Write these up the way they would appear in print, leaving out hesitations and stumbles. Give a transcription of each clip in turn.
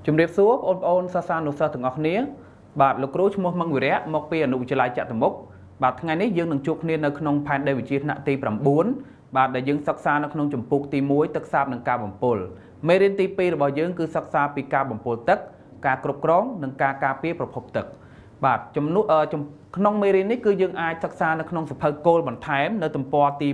ជំរាបសួរបងប្អូនសិស្សានុសិស្សទាំងអស់គ្នាបាទលោកគ្រូឈ្មោះមឹងវិរៈមកពីអនុវិទ្យាល័យចតុមុខបាទថ្ងៃនេះយើងនឹងជួបគ្នានៅក្នុងផែនដីវិទ្យាថ្នាក់ទី9បាទដែលយើងសិក្សានៅក្នុងចម្ពោះទី1ទឹកសាបនិងការបំពុលមេរៀនទី2របស់យើងគឺសិក្សាពីការបំពុលទឹកការគ្រប់គ្រងនិងការការពារប្រភពទឹកបាទក្នុងមេរៀននេះគឺយើងអាចសិក្សានៅក្នុងសៀវភៅគោលបន្ថែមនៅទំព័រទី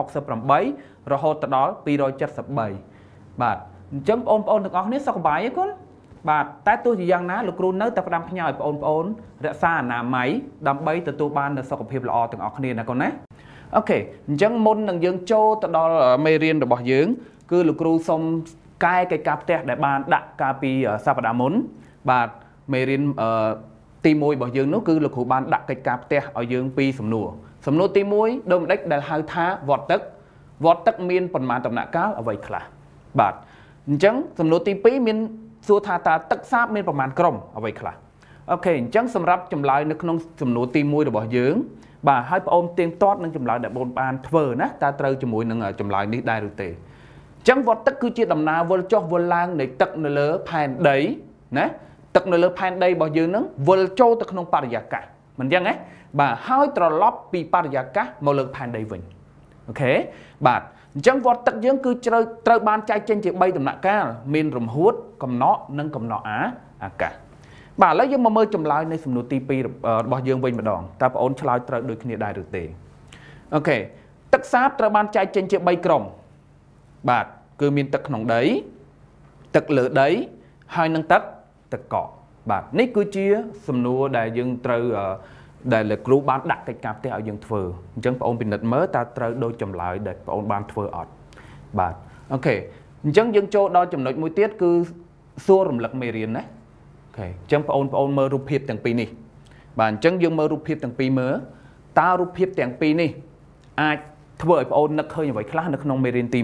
268រហូតដល់273បាទអញ្ចឹងបងប្អូនទាំងអស់គ្នាសុខសប្បាយទេគុណបាទតែទោះជាយ៉ាងណាលោកគ្រូនៅតែផ្ដាំផ្ញើឲ្យបងប្អូនរក្សាអនាម័យដើម្បីទទួលបាននូវសុខភាពល្អទាំងអស់គ្នាណាកូនណាអូខេអញ្ចឹងមុននឹងយើងចូលទៅដល់មេរៀនរបស់យើងគឺលោកគ្រូសូមកែកិច្ចការផ្ទះដែលបានដាក់កាលពីសប្តាហ៍មុនបាទមេរៀនទី1របស់យើងនោះគឺលោកគ្រូបានដាក់កិច្ចការផ្ទះឲ្យយើងពីរសំណួរទី1ដូចម្ដេចដែលហៅថាវត្តទឹកមានប៉ុន្មានដំណាក់កាលអ្វីខ្លះបាទអញ្ចឹងសំណួរទី2មានសួរថាតើទឹកសាបមានប្រមាណក្រុមអ្វីខ្លះអូខេអញ្ចឹងសម្រាប់ចម្លើយនៅក្នុងសំណួរទី1របស់យើងបាទហើយបងអូនទៀងទាត់នឹងចម្លើយដែលបងបានធ្វើណាតើត្រូវជាមួយនឹងចម្លើយនេះដែរឬទេអញ្ចឹងវត្តទឹកគឺជាដំណើរវិលចុះវិលឡើងនៃទឹកនៅលើផែនដីណាទឹកនៅលើផែនដីរបស់យើងនឹងវិលចូលទៅក្នុងបរិយាកាសមិនអញ្ចឹងទេបាទហើយត្រឡប់ពីបរិយាកាសមកលើផែនដីវិញអូខេបាទអញ្ចឹងវត្តទឹកយើងគឺត្រូវបានចែកចេញជា3ដំណាក់កាលមានរំហួតកំណកនិងកំណកអាកាសបាទឥឡូវយើងមកមើលចម្លើយនៃសំណួរទី2របស់យើងវិញម្ដងតើបងអូនឆ្លើយត្រូវដូចគ្នាដែរឬទេអូខេទឹកសាបត្រូវបានចែកចេញជា3ក្រុមបាទគឺមានទឹកក្នុងដីទឹកលើដីហើយនិងទឹកកកបាទនេះគឺជាសំណួរដែលយើងត្រូវដែលលោកគ្រូបានដាក់កិច្ចការផ្ទះឲ្យយើងធ្វើអញ្ចឹងបងអូនពិនិត្យមើលតើត្រូវដូចចម្លើយដែលបងអូនបានធ្វើអត់បាទអូខេអញ្ចឹងយើងចូលដល់ចំណុចមួយទៀតគឺសួររំលឹកមេរៀនណាអូខេអញ្ចឹងបងអូនមើលរូបភាពទាំងពីរនេះបាទអញ្ចឹងយើងមើលរូបភាពទាំងពីរមើលតើរូបភាពទាំងពីរនេះអាចធ្វើឲ្យបងអូននឹកឃើញអ្វីខ្លះនៅក្នុងមេរៀនទី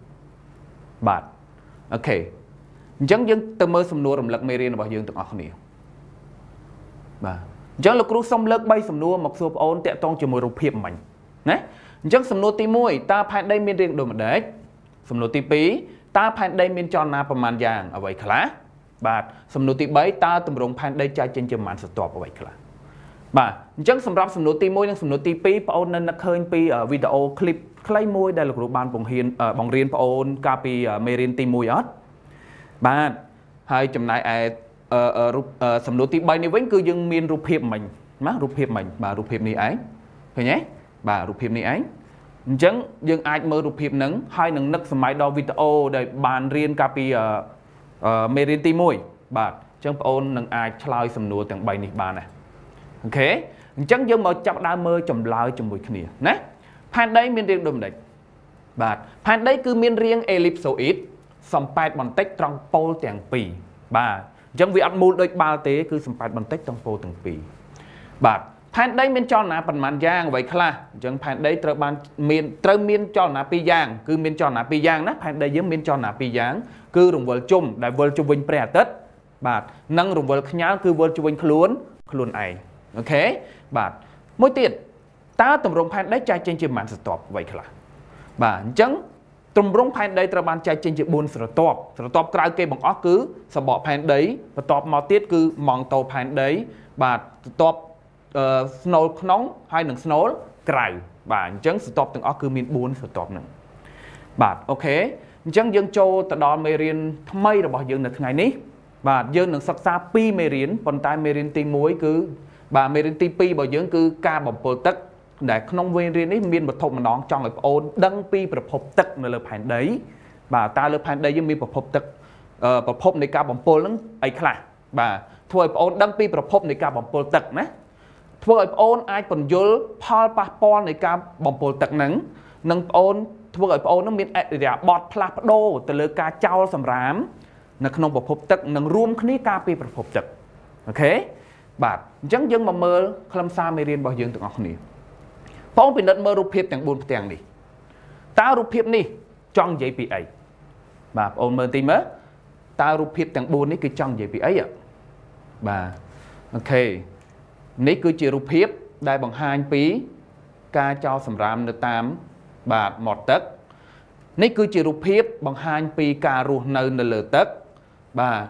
1បាទអូខេអញ្ចឹងយើងទៅមើលសំណួររំលឹកមេរៀនរបស់យើងទាំងអស់គ្នាបាទអញ្ចឹងលោកគ្រូសូមលើក3សំណួរមកសួរបងអូនតាក់ទងជាមួយរូបភាពមិញណាអញ្ចឹងសំណួរទី1តើផែនដីមានរាងដូចម្ដេចសំណួរទី2តើផែនដីមានចលនាប្រមាណយ៉ាងអ្វីខ្លះបាទសំណួរទី3តើទម្រង់ផែនដីចែកចេញជាប្រមាណស្រទាប់អ្វីខ្លះបាទអញ្ចឹងសម្រាប់សំណួរទី1និងសំណួរទី2បងអូននៅនឹកឃើញពីវីដេអូឃ្លីបខ្លីមួយដែលលោកគ្រូបានបង្រៀនបងអូនកាលពីមេរៀនទី1អត់បាទហើយចំណែកឯសំណួរទី3នេះវិញគឺយើងមានរូបភាពមិញណារូបភាពមិញបាទរូបភាពនេះឯងឃើញទេបាទរូបភាពនេះឯងអញ្ចឹងយើងអាចមើលរូបភាពហ្នឹងហើយនឹងនឹកសម័យដល់វីដេអូដែលបានរៀនកាលពីមេរៀនទី1បាទអញ្ចឹងបងអូននឹងអាចឆ្លើយសំណួរទាំង3នេះបានដែរអូខេអញ្ចឹងយើងមកចាប់ដើមមើលចម្លើយជាមួយគ្នាណាផែនដីមានរាងដូចម្ដេចបាទផែនដីគឺមានរាង ellipsoid សំប៉ែតបន្តិចត្រង់ប៉ូលទាំងពីរបាទអញ្ចឹងវាអត់មូលដូចបាល់ទេគឺសំប៉ែតបន្តិចត្រង់ប៉ូលទាំងពីរបាទផែនដីមានចលនាប៉ុន្មានយ៉ាងអ្វីខ្លះអញ្ចឹងផែនដីត្រូវមានចលនា2យ៉ាងគឺមានចលនា2យ៉ាងណាផែនដីយើងមានចលនា2យ៉ាងគឺរង្វិលជុំដែលវិលជុំវិញព្រះអាទិត្យបាទនិងរង្វិលខ្ញាល់គឺវិលជុំវិញខ្លួនឯងអូខេបាទមួយទៀតតើទម្រង់ផែនដីចែកចេញជាប៉ុន្មានស្រទាប់អ្វីខ្លះបាទអញ្ចឹងទម្រង់ផែនដីត្រូវបានចែកចេញជា4ស្រទាប់ក្រៅគេបង្អស់គឺសបកផែនដីបន្ទាប់មកទៀតគឺម៉ង់តូផែនដីបាទបន្ទាប់ស្នូលក្នុងហើយនិងស្នូលក្រៅបាទអញ្ចឹងស្រទាប់ទាំងអស់គឺមាន4ស្រទាប់ហ្នឹងបាទអូខេអញ្ចឹងយើងចូលទៅដល់មេរៀនថ្មីរបស់យើងនៅថ្ងៃនេះបាទយើងនឹងសិក្សា2មេរៀនប៉ុន្តែមេរៀនទី1គឺបាទមេរៀនទី2របស់យើងគឺការបំពុលទឹកដែលក្នុងមេរៀននេះមានវត្ថុម្ដងចង់ឲ្យបងអូនដឹងពីប្រភពទឹកនៅលើផែនដីបាទតើលើផែនដីយើងមានប្រភពទឹកប្រភពនៃការបំពុលហ្នឹងអីខ្លះបាទធ្វើឲ្យបងអូនដឹងពីប្រភពនៃការបំពុលទឹកណាធ្វើឲ្យបងអូនអាចពន្យល់ផលប៉ះពាល់នៃការបំពុលទឹកហ្នឹងនិងបងអូនធ្វើឲ្យបងអូននឹងមានអរិយាប័ត្រផ្លាស់ប្ដូរទៅលើការចោលសម្រាមនៅក្នុងប្រភពទឹកនិងរួមគ្នាការពារប្រភពទឹកអូខេបាទអញ្ចឹងយើងមកមើលខ្លឹមសារមេរៀនរបស់យើងទាំងអស់គ្នាបងពិនិត្យមើលរូបភាពទាំង4ផ្ទាំងនេះតើរូបភាពនេះចង់និយាយពីអីបាទបងមើលទីមើលតើរូបភាពទាំង4នេះគឺចង់និយាយពីអីបាទអូខេនេះគឺជារូបភាពដែលបង្ហាញពីការចោលសម្រាមនៅតាមបាទមាត់ទឹកនេះគឺជារូបភាពបង្ហាញពីការរស់នៅលើទឹកបាទ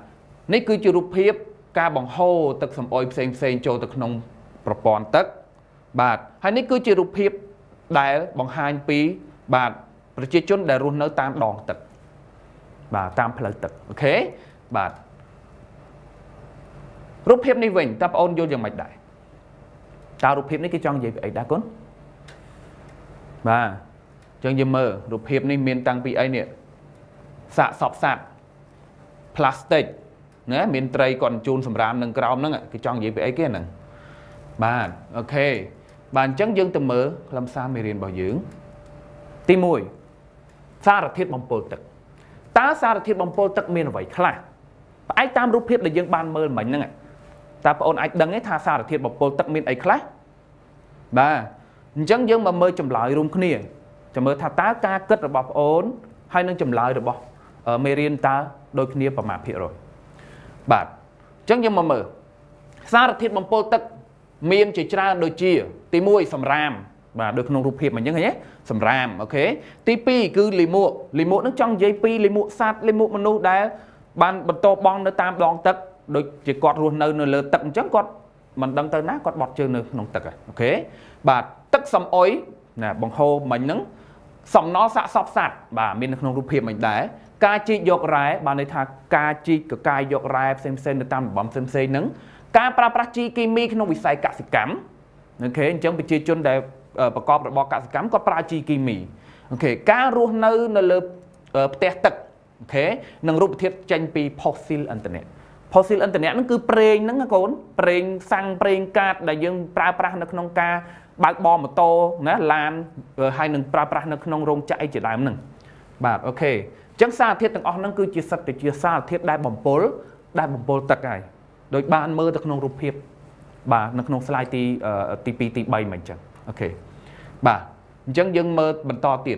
នេះគឺជារូបភាពការបង្ហូរទឹកសំអុយផ្សេងចូលទៅក្នុងប្រព័ន្ធទឹកបាទហើយនេះគឺជារូបភាពដែលបង្ហាញពីបាទប្រជាជនដែលរស់នៅតាមដងទឹកបាទតាមផ្លូវទឹកអូខេបាទរូបភាពនេះវិញតើបងអូនយល់យ៉ាងម៉េចដែរតើរូបភាពនេះគេចង់និយាយពីអីដែរគុណបាទចឹងយើងមើលរូបភាពនេះមានតាំងពីអីនេះសាកសពសត្វផ្លាស្ទិកណាមានត្រីគាត់ជូនសម្រាមនឹងក្រោមហ្នឹងគេចង់និយាយពីអីគេហ្នឹងបាទអូខេបាទអញ្ចឹងយើងទៅមើលខ្លឹមសារមេរៀនរបស់យើងទី1សារធាតុបំពុលទឹកតើសារធាតុបំពុលទឹកមានអ្វីខ្លះផ្អែកតាមរូបភាពដែលយើងបានមើលមិញហ្នឹងតើបងអូនអាចដឹងទេថាសារធាតុបំពុលទឹកមានអីខ្លះបាទអញ្ចឹងយើងមកមើលចម្លើយរួមគ្នាចាំមើលថាតើការគិតរបស់បងអូនហើយនឹងចម្លើយរបស់មេរៀនតើដូចគ្នាប្រមាណភាគរយបាទអញ្ចឹងយើងមកមើលសារធាតុបំពុលទឹកមានជាច្រើនដូចជាទី1សម្រាមបាទដូចក្នុងរូបភាពអញ្ចឹងឃើញទេសម្រាមអូខេទី2គឺលិមួកនឹងចង់និយាយពីលិមួកសត្វលិមួកមនុស្សដែលបានបន្តបង់នៅតាមដងទឹកដូចជាគាត់រស់នៅលើទឹកអញ្ចឹងគាត់មិនដឹងទៅណាគាត់បត់ជើងនៅក្នុងទឹកអូខេបាទទឹកសំអុយណាបង្ហូរមិញហ្នឹងសំណល់សាកសពសត្វបាទមាននៅក្នុងរូបភាពមិនដែរការជីកយករ៉ែបានន័យថាការជីកកកាយយករ៉ែផ្សេងនៅតាមតំបន់ផ្សេងហ្នឹងការប្រើប្រាស់ជីគីមីក្នុងវិស័យកសិកម្មអូខេអញ្ចឹងប្រជាជនដែលប្រកបរបរកសិកម្មគាត់ប្រើជីគីមីអូខេការរស់នៅលើផ្ទះទឹកអូខេនិងរូបធាតុចេញពី fossil ឥន្ធនៈហ្នឹងគឺប្រេងហ្នឹងកូនប្រេងសាំងប្រេងកាតដែលយើងប្រើប្រាស់នៅក្នុងការបើកបរម៉ូតូណាឡានហើយនឹងប្រើប្រាស់នៅក្នុងរោងចក្រអីជាដើមហ្នឹងបាទអូខេអញ្ចឹងសារធាតុទាំងអស់ហ្នឹងគឺជាសិតតែជាសារធាតុដែលបំពុលទឹកហើយដោយបានមើលទៅក្នុងរូបភាពបាទនៅក្នុង slide ទី2ទី3មិនអញ្ចឹងអូខេបាទអញ្ចឹងយើងមើលបន្តទៀត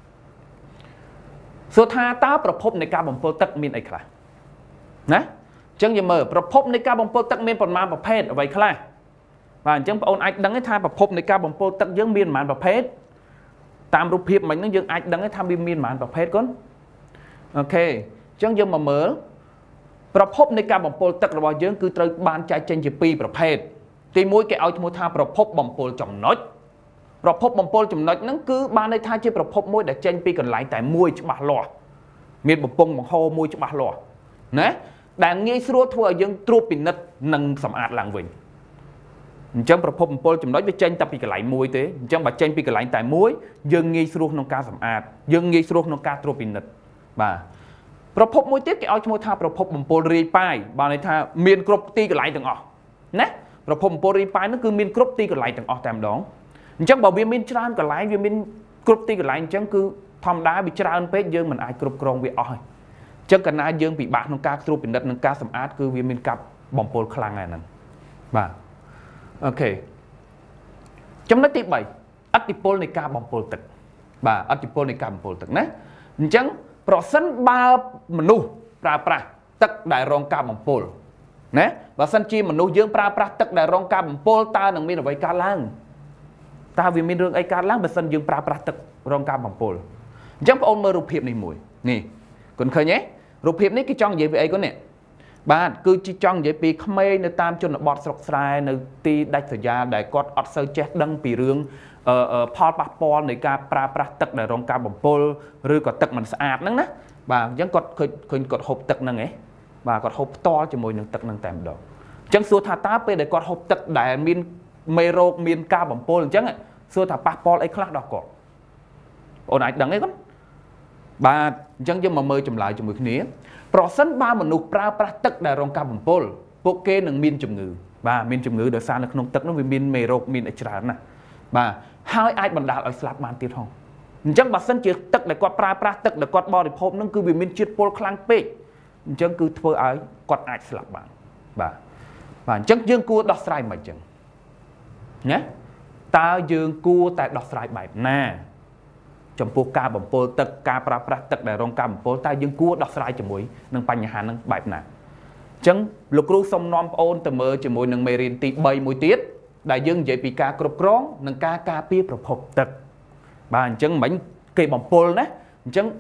សួរថាតើប្រភពនៃការបំពុលទឹកមានអីខ្លះណាអញ្ចឹងយើងមើលប្រភពនៃការបំពុលទឹកមានប្រមាណប្រភេទអ្វីខ្លះបាទអញ្ចឹងបងអូនអាចដឹងថាប្រភពនៃការបំពុលទឹកយើងមានប្រមាណប្រភេទតាមរូបភាពមិញហ្នឹងយើងអាចដឹងថាវាមានប្រមាណប្រភេទកូនអូខេអញ្ចឹងយើងមកមើលប្រភពនៃការបំពុលទឹករបស់យើងគឺត្រូវបានចែកចេញជា2ប្រភេទទី1គេឲ្យឈ្មោះថាប្រភពបំពុលចំណុចហ្នឹងគឺបានន័យថាជាប្រភពមួយដែលចេញពីកន្លែងតែមួយច្បាស់លាស់មានបំពង់បង្ហូរមួយច្បាស់លាស់ណាដែលងាយស្រួលធ្វើឲ្យយើងត្រួតពិនិត្យនិងសម្អាតឡើងវិញអញ្ចឹងប្រភពបំពុលចំណុចវាចេញតែពីកន្លែងមួយទេអញ្ចឹងបើចេញពីកន្លែងតែមួយយើងងាយស្រួលក្នុងការសម្អាតយើងងាយស្រួលក្នុងការត្រួតពិនិត្យបាទប្រភពមួយទៀតគេឲ្យឈ្មោះថាប្រភពបំពុលរាយប៉ាយបានន័យថាមានគ្រប់ទីកន្លែងទាំងអស់ណាប្រភពបំពុលរាយប៉ាយហ្នឹងគឺមានគ្រប់ទីកន្លែងទាំងអស់តែម្ដងអញ្ចឹងបើវាមានច្រើនកន្លែងវាមានគ្រប់ទីកន្លែងអញ្ចឹងគឺធម្មតាវាច្រើនពេកយើងមិនអាចគ្រប់គ្រងវាអស់ហើយអញ្ចឹងកាលណាយើងពិបាកក្នុងការត្រួតពិនិត្យនិងការសម្អាតគឺវាមានការបំពុលខ្លាំងហើយហ្នឹងបាទអូខេចំណុចទី3ឥទ្ធិពលនៃការបំពុលទឹកបាទឥទ្ធិពលនៃការបំពុលទឹកណាអញ្ចឹងប្រសិនបើមនុស្សប្រើប្រាស់ទឹកដែលរងការបំពុលណាបើសិនជាមនុស្សយើងប្រើប្រាស់ទឹកដែលរងការបំពុលតើនឹងមានអ្វីកើតឡើងតើវាមានរឿងអីកើតឡើងបើសិនយើងប្រើប្រាស់ទឹករងការបំពុលអញ្ចឹងបងអូនមើលរូបភាពនេះមួយនេះគុនឃើញទេរូបភាពនេះគេចង់និយាយពីអីគុននេះបាទគឺជាចង់និយាយពីក្មេងនៅតាមជនបទស្រុកស្រែនៅទីដាច់ស្រយាលដែលគាត់អត់សូវចេះដឹងពីរឿងផលប៉ះពាល់នៃការប្រើប្រាស់ទឹកដែលរងការបំពុលឬក៏ទឹកមិនស្អាតហ្នឹងណាបាទអញ្ចឹងគាត់ឃើញគាត់ហូបទឹកហ្នឹងឯងបាទគាត់ហូបផ្ទាល់ជាមួយនឹងទឹកហ្នឹងតែម្ដងអញ្ចឹងសួរថាតើពេលដែលគាត់ហូបទឹកដែលមានមេរោគមានការបំពុលអញ្ចឹងសួរថាប៉ះពាល់អីខ្លះដល់គាត់បងអាចដឹងទេគាត់បាទអញ្ចឹងយើងមកមើលចម្លើយជាមួយគ្នាប្រសិនបើមនុស្សប្រើប្រាស់ទឹកដែលរងការបំពុលពួកគេនឹងមានជំងឺបាទមានជំងឺដោយសារនៅក្នុងទឹកនោះវាមានមេរោគមានអីច្រើនណាស់បាទហើយអាចបណ្ដាលឲ្យស្លាប់បានទៀតផងអញ្ចឹងបើសិនជាទឹកដែលគាត់ប្រើប្រាស់ទឹកដែលគាត់បរិភោគនោះគឺវាមានជាតិពុលខ្លាំងពេកអញ្ចឹងគឺធ្វើឲ្យគាត់អាចស្លាប់បានបាទអញ្ចឹងយើងគួរដោះស្រាយមិនអញ្ចឹងណាតើយើងគួរតែដោះស្រាយបែបណាចំពោះការបំពុលទឹកការប្រើប្រាស់ទឹកដែលរងការបំពុលតើយើងគួរដោះស្រាយជាមួយនឹងបញ្ហាហ្នឹងបែបណាអញ្ចឹងលោកគ្រូសូមនាំបងអូនទៅមើលជាមួយនឹងមេរៀនទី3មួយទៀតដែលយើងនិយាយពីការគ្រប់គ្រងនិងការការពារប្រភពទឹកបាទអញ្ចឹងមិញគេបំពុលណាអញ្ចឹង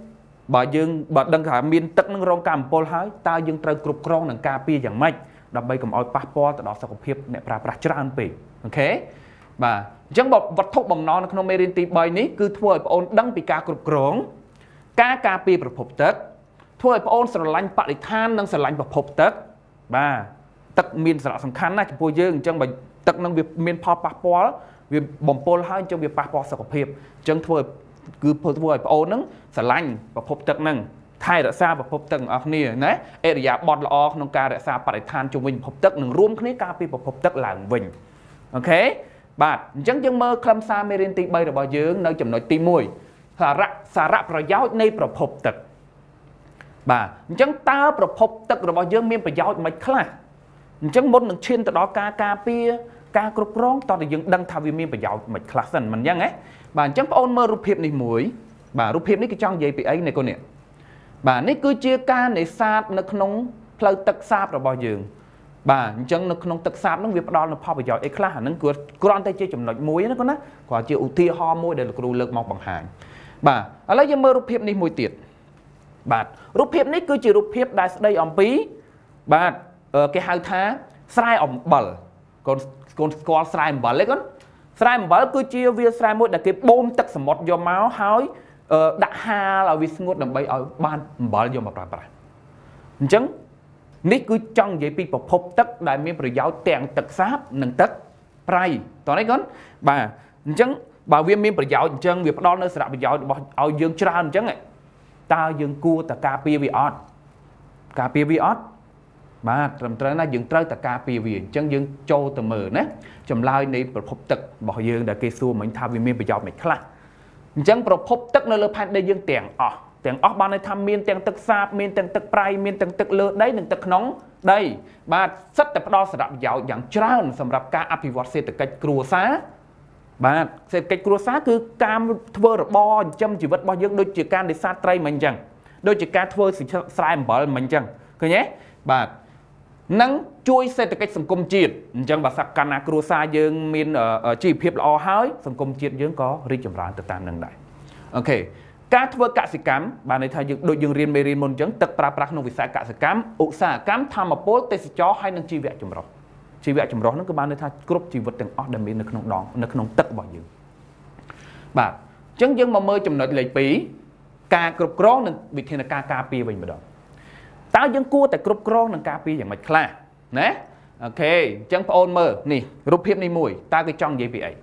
bà dương bà đăng khả miên tức nâng rong cam pol hái ta dương trâu cục krong nâng cà pi chẳng mạch đập bay cầm oi passport đó sọc hiệp nè pra tràn pì ok bà chẳng bọc vật thúc bằng nó không mê ti bay ní cứ thôi ôn đăng bị ca cục krong cà pi bật phụt tết thôi ôn sờ lạnh bạc đi than nâng sờ lạnh bật phụt tết bà tức miên sờ sầm khăn na cho dương chẳng bà tức nâng việc miên pop passport việc bồng pol hái trong việc passport sọc hiệp chẳng thôi cứ thôi ôn nâng sờ lạnh bật phụt tết nâng thay đã xa và phốp tầng ở này nè, ế giả bọt lọ nông ca đã xa bạc than cho mình phốp tầng nâng rùm khné ca pi phốp tầng làng vinh, ok, bạn chẳng mơ khăm xa mê rin tì bay được bao dưỡng nơi chấm nói tì mùi, xả rạp rồi giáo này phốp tầng, bạn chẳng ta phốp tầng rồi bao dưỡng miên phải giáo mạch khá, chẳng muốn nâng trên từ đó ca pi ca cột rong tao thì dưỡng đăng thao vi miên phải giáo mạch khá sần mình nhá nghe, bạn chẳng ôn mơ rụp hiệp này mũi, bạn rụp hiệp này cái trong giấy bị ấy này con nè. Bà này cứ chia ca để sát nó không phơi tật sáp rồi bao giờ bà chẳng nó không tật sáp nó việc đó là pha bây giờ ấy khá nó cứ con tay chơi chấm lạnh muối nó có nè quả chịu ưu tiên ho muối để là kêu lực mọc bằng hàng bà ở lấy cho mơ rụp hiệp này mùi tiệt bà rụp hiệp này cứ chỉ rụp hiệp đại đây ẩm pí bà cái hai tháng sai ẩm bẩn còn sai ẩm bẩn lấy con sai ẩm bẩn cứ chia việc sai muối để cái bom tật sầm mót do máu hói đã ha là vì ngốt đầm bay ở ban bảo vô mà bà chẳng nít cứ trong vậy pi bọc hộp tất đại miền bờ giáo tèn tật sáp nâng tất prai tao nói con bà chẳng bà viên miền bờ giáo chẳng việc đó nó sẽ đặt bờ giáo ở dương tràn chẳng này ta dương cua ta cà pi viot bà trầm trơn là dương trơi ta cà pi viot chẳng dương châu từ mờ nè chầm lai này bọc hộp tất bỏ dương đã cây xua mình tham viên miền bờ giáo mình khá chẳng phốp tức nơi lơ pan đây dương tiền ban này tham miên tiền tức sáp miên tiền tức prai miên tiền tức lơ đấy đừng tức nóng đây bà rất tập đo sẽ đạp dạo dạng trơn sầm rạp ca apivot sẽ từ cách cua xá bà sẽ cách cua xá cứ cam thưa rồi bo châm chỉ vật bao dương đôi chỉ can để sát tray mình chẳng đôi chỉ can thưa sự sai bỏ mình chẳng cứ nhé bà nắng chui sẽ từ cách sầm công chiết chẳng bà sạc cana cua xá dương miên ở chỉ hiệp lo hói sầm công chiết dương có ri chậm rãi từ tan nâng đại ok các thưa cả sự cám bà này thay đôi dương riêng mê riêng môn chẳng tật pra nông việc xã cả sự cám ụ xã cám tham mà bố tê cho hay nâng chi vẹn chùm rõ nó cứ bà này thay group chi vật từng ở đầm miên nâng đòn nâng tật bỏ dương bà chẳng dương mà mơ chùm nội lệ phí ca group gro nâng vị thiên là ca pi bình mà đó tao dương cua tại group gro nâng ca piอย่างmạch khla nè ok chẳng phải ôn mơ nè group hiệp này mùi ta cái trong vậy bị ấy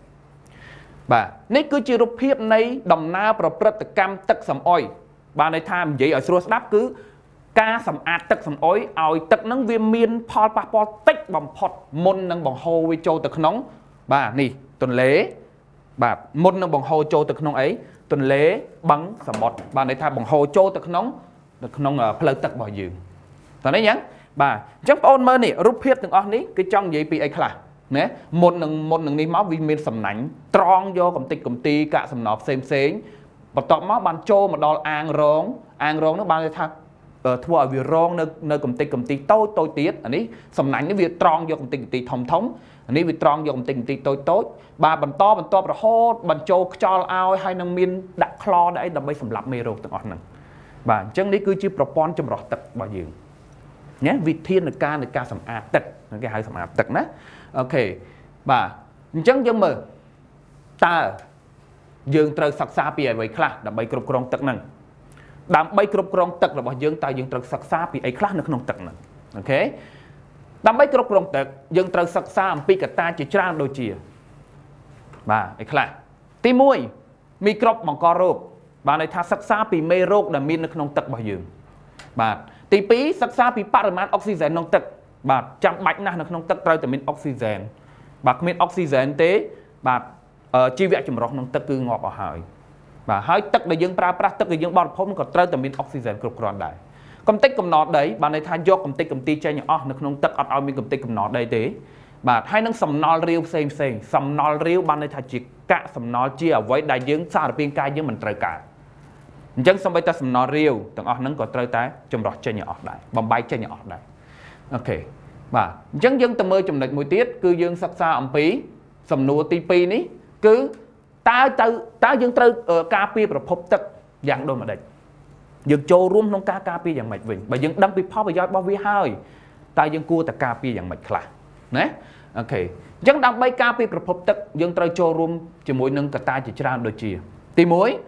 bà này cứ chỉ rụp hiệp này đồng na pro cam tật sầm oi bà này tham vậy ở sửa đáp cứ ca sầm ạt tật sầm oi oi tật nắng viêm miên pol passport tích bằng phật môn nâng bằng hồ với châu tật nóng bà nè tuần lễ bà môn nâng bằng hồ châu tật nóng ấy tuần lễ bắn sầm bọt bà này tham bằng hồ châu tật nóng ở phơi tật bỏ giường tao nói nhắn bà chắc ôn mơ nè rụp hiệp từng on ní cái trong vậy bị ấy khla nè một nâng ní máu vì miền sầm nảnh tròn vô công ty cả sầm nọp xem và tọt máu bàn trô mà đo an rong nó ban thay thua ở việc rong nơi công ty tôi tiết anh ấy sầm nảnh cái việc tròn vô công ty thống anh ấy việc tròn vô công ty tôi bà bàn to rồi hốt bàn trô cho ao hay nâng miền đặt kho đấy đập bay sầm lạp mê rô từng on nè bà chân đấy cứ chỉ propon trong rọt tật bao nhiêu nhé vị thiên là ca sầm a tật cái hai sầm a tật nè ok bà chẳng dân mơ ta dương trời sạc xa bì ấy khá đàm bay cục rong tật nâng đàm bay cục rong tật là bỏ dương ta dương trời sạc xa bì ấy khá nó không tật nâng ok đàm bay cục rong tật dương trời sạc xa bì cả ta chỉ trang đôi chìa bà ấy khá tí mùi microp bằng co rộp bà này tha sạc xa bì mê rộp đàm miên nó không tật bỏ dương bà tí phí sạc xa bì bạc rमान oxygen nông tật bà chẳng bạch nè nó không tật rơi từ miên oxygen bà miên oxygen tế bà chi vẹn chùm rộng nông tật cư ngọt ở hỏi bà hỏi tật là dương pra tật là dương bọn phóng còn rơi từ miên oxygen cực rõn đại công tích cầm nọt đấy bà này thay do công ty chơi nhỏ nó không tật ở miên công tích cầm nọt đây tế bà hay nâng sầm nol riêu xem sầm nol riêu bà này thay chỉ cả sầm nol chia ở với đại dương xa ở bên cai dương mình trời cả chẳng xong bây ta sầm nol riêu tầng ở nâng còn rơi tới chùm rõn chơi nhỏ đại bầm bay chơi nhỏ đại ok bà dân dân tầm mơ chùm địch mùi tiết cư dương sắc xa ẩm phí sầm nùa tí pi ní cứ ta dân trơ ca pi và phốp tức dạng đôi mà địch dương châu rùm nông ca pi dạng mạch vinh và dương đâm bị phá và giói bao vi hơi tại dương cua ta ca pi dạng mạch khla nè ok chẳng đâm bay ca piประพบទឹកdươngត្រូវចូលរួមជាមួយនឹងកត្តាជាច្រើនដូចជាទី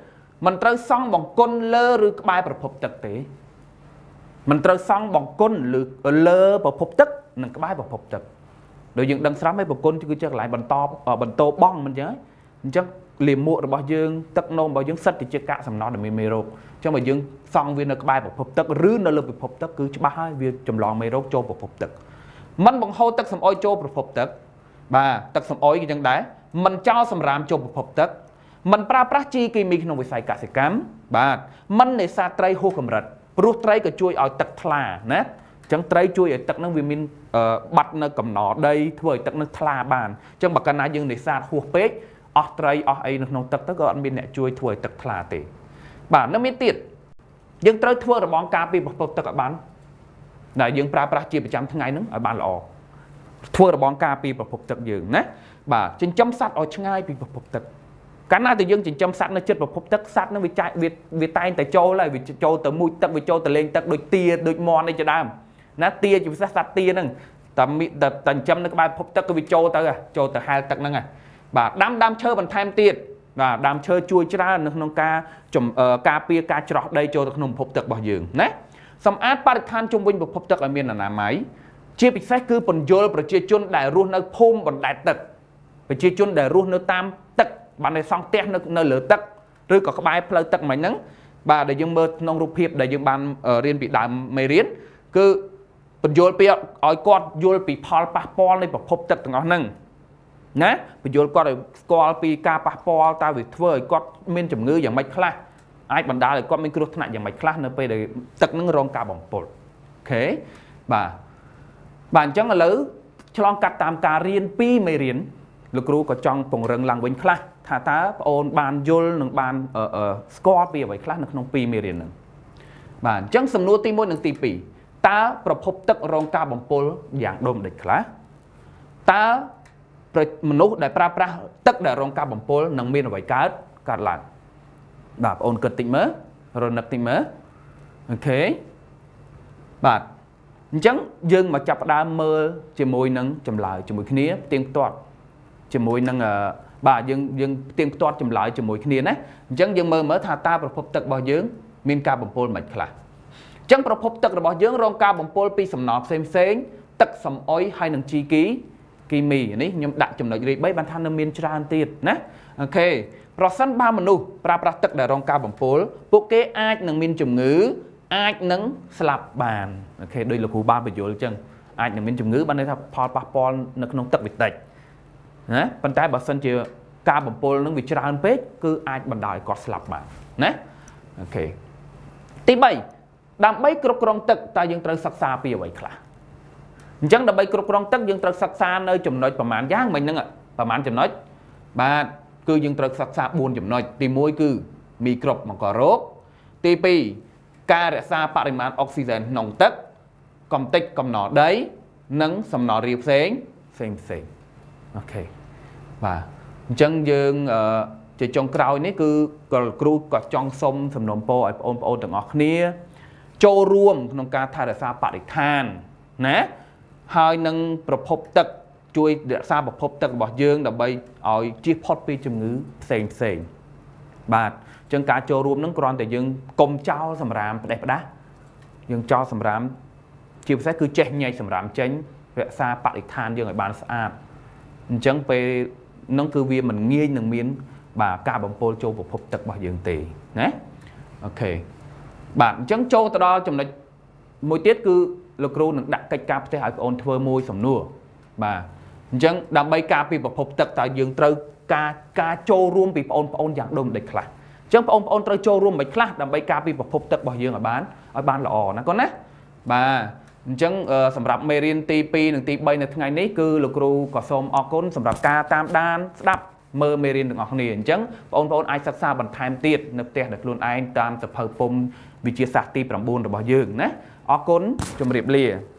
1មិនត្រូវសង់បង្គន់លើឬក្បែរប្រភពទឹកទេមិនត្រូវសង់បង្គន់លើប្រភពទឹកនិងក្បែរប្រភពទឹកដោយយើងដឹងស្រាប់ហើយបង្គន់គឺជាកន្លែងបន្តបងមិនចឹងអញ្ចឹងលាមករបស់យើងទឹកនោមរបស់យើងសិតជាកាកសំណល់ដែលមានមេរោគអញ្ចឹងបើយើងសង់វានៅក្បែរប្រភពទឹកឬនៅលើប្រភពទឹកគឺច្បាស់ហើយវាចម្លងមេរោគចូលប្រភពទឹកមិនបង្ហូរទឹកសម្អុយចូលប្រភពទឹកបាទទឹកសម្អុយគឺចឹងដែរមិនចោលសម្រាមចូលប្រភពទឹកមិនប្រើប្រាស់ជីគីមីក្នុងវិស័យកសិកម្មបាទមិននេសាទត្រីហួសកម្រិតព្រោះត្រីក៏ជួយឲ្យទឹកថ្លាណាអញ្ចឹងត្រីជួយឲ្យទឹកនឹងវាមានបាត់នៅកំណដីធ្វើឲ្យទឹកនឹងថ្លាបានអញ្ចឹងបើកាលណាយើងនេសាទហួសពេកអស់ត្រីអស់អីនៅក្នុងទឹកទៅក៏អត់មានអ្នកជួយធ្វើឲ្យទឹកថ្លាទេបាទនៅមានទៀតយើងត្រូវធ្វើរបងការពីប្រភពទឹកឲ្យបានដែលយើងប្រើប្រាស់ជាប្រចាំថ្ងៃហ្នឹងឲ្យបានល្អធ្វើរបងការពីប្រភពទឹកយើងណាបាទចិញ្ចឹមសត្វឲ្យឆ្ងាយពីប្រភពទឹកកាលណាតែយើងចិញ្ចឹមសត្វនៅជិតប្រភពទឹកសត្វនឹងវាតែងតែចូលហើយវាចូលទៅមួយទឹកវាចូលទៅលេងទឹកដូចទាដូចមាន់អីជាដើមណាទាជាពិសេសសត្វទាហ្នឹងតែចិញ្ចឹមនៅក្បែរប្រភពទឹកគឺវាចូលទៅហែលទឹកហ្នឹងហើយបាទដាំឈើបន្ថែមទៀតបាទដាំឈើជួយច្រើននៅក្នុងការពារការច្រោះដីចូលទៅក្នុងប្រភពទឹករបស់យើងណាសម្អាតបរិស្ថានជុំវិញប្រភពទឹកឲ្យមានអនាម័យជាពិសេសគឺពន្យល់ប្រជាជនដែលរស់នៅភូមិបណ្ដែតទឹកប្រជាជនដែលរស់នៅតាមទឹកបានតែសង់ផ្ទះនៅលើទឹកឬក៏ក្បែរផ្លូវទឹកមិនហ្នឹងបាទដែលយើងមើលក្នុងរូបភាពដែលយើងបានរៀនពីដើមមេរៀនគឺពន្យល់ពីឲ្យគាត់យល់ពីផលប៉ះពាល់នៃប្រភពទឹកទាំងអស់ហ្នឹងណាពន្យល់គាត់ឲ្យស្គាល់ពីការប៉ះពាល់តើវាធ្វើឲ្យគាត់មានជំងឺយ៉ាងម៉េចខ្លះអាចបណ្ដាលឲ្យគាត់មានគ្រោះថ្នាក់យ៉ាងម៉េចខ្លះនៅពេលដែលទឹកហ្នឹងរងការបំពុលអូខេបាទអញ្ចឹងឥឡូវឆ្លងកាត់តាមការរៀនពីមេរៀនលោកគ្រូក៏ចង់ពង្រឹងឡើងវិញខ្លះថាតើបងអូនបានយល់និងបានស្គាល់ពីអ្វីខ្លះនៅក្នុងពីមេរៀនហ្នឹងបាទអញ្ចឹងសំណួរទី1និងទី2តើប្រភពទឹករងការបំពុលយ៉ាងដូចម្ដេចខ្លះតើមនុស្សដែលប្រើប្រាស់ទឹកដែលរងការបំពុលនឹងមានអ្វីកើតឡើងបាទបងអូនគិតតិចមើលរនឹកតិចមើលអូខេបាទអញ្ចឹងយើងមកចាប់ផ្ដើមមើលជាមួយនឹងចម្លើយជាមួយគ្នាផ្ទៀងផ្ទាត់ជាមួយនឹងបាទយើងផ្ទៀងផ្ទាត់ចម្លើយជាមួយគ្នាណាអញ្ចឹងយើងមើលថាតើប្រភពទឹករបស់យើងមានការបំពុលមិនខ្លះអញ្ចឹងប្រភពទឹករបស់យើងរងការបំពុលពីសំណល់ផ្សេងទឹកសំអុយហើយនឹងជីគីមីនេះខ្ញុំដាក់ចំណុចរី3បានថានៅមានច្រើនទៀតណាអូខេប្រសិនបើមនុស្សប្រើប្រាស់ទឹកដែលរងការបំពុលពួកគេអាចនឹងមានជំងឺអាចនឹងស្លាប់បានអូខេដោយលោកគ្រូបានបញ្យល់អញ្ចឹងអាចនឹងមានជំងឺបានន័យថាផលប៉ះពាល់នៅក្នុងទឹកវាតិចណាប៉ុន្តែបើសិនជាការបំពុលនឹងវាច្រើនពេកគឺអាចបណ្ដាលឲ្យគាត់ស្លាប់បានណាអូខេទី3ដើម្បីគ្រប់គ្រងទឹកតើយើងត្រូវសិក្សាពីអ្វីខ្លះអញ្ចឹងដើម្បីគ្រប់គ្រងទឹកយើងត្រូវសិក្សានៅចំណុចប្រមាណយ៉ាងមិញហ្នឹងប្រមាណចំណុចបាទគឺយើងត្រូវសិក្សា4ចំណុចទី1គឺមីក្រូបបង្ករោគទី2ការរក្សាបរិមាណអុកស៊ីហ្សែនក្នុងទឹកកំទេចកំណល់ដីនិងសំណល់រាវផ្សេងអូខេបាទអញ្ចឹងយើងជាចុងក្រោយនេះគឺគ្រូក៏ចង់សុំសំណូមពរឲ្យបងប្អូនទាំងអស់គ្នាចូលរួមក្នុងការថែរក្សាបរិស្ថានណាហើយនឹងប្រភពទឹកជួយរក្សាប្រភពទឹករបស់យើងដើម្បីឲ្យជៀសផុតពីជំងឺផ្សេងបាទអញ្ចឹងការចូលរួមនឹងគ្រាន់តែយើងកុំចោលសម្រាមផ្ដេសផ្ដាស់យើងចោលសម្រាមជាពិសេសគឺចេះញែកសម្រាមចេញរក្សាបរិស្ថានយើងឲ្យបានស្អាតអញ្ចឹងពេលហ្នឹងគឺវាមិនងាយនឹងមានបាទការបំពុលចូលប្រភពទឹករបស់យើងទេណាអូខេបាទអញ្ចឹងចូលទៅដល់ចំណុចមួយទៀតគឺលោកគ្រូនឹងដាក់កិច្ចការផ្ទះឲ្យបងអូនធ្វើមួយសំណួរបាទអញ្ចឹងដើម្បីការពីប្រភពទឹកតើយើងត្រូវការចូលរួមពីបងប្អូនយ៉ាងដូចម្ដេចខ្លះអញ្ចឹងបងប្អូនត្រូវចូលរួមមិនខ្លះដើម្បីការពីប្រភពទឹករបស់យើងឲ្យបានល្អណាកូនណាបាទអញ្ចឹងសម្រាប់មេរៀនទី2និងទី3នៅថ្ងៃនេះគឺលោកគ្រូក៏សូមអរគុណសម្រាប់ការតាមដានស្ដាប់មើលមេរៀនទាំងអស់គ្នាអញ្ចឹងបងប្អូនអាចសិក្សាបន្ថែមទៀតនៅផ្ទះដោយខ្លួនឯងតាមសៀវភៅពុម្ពវិទ្យាសាស្ត្រទី9របស់យើងណាអរគុណជម្រាបលា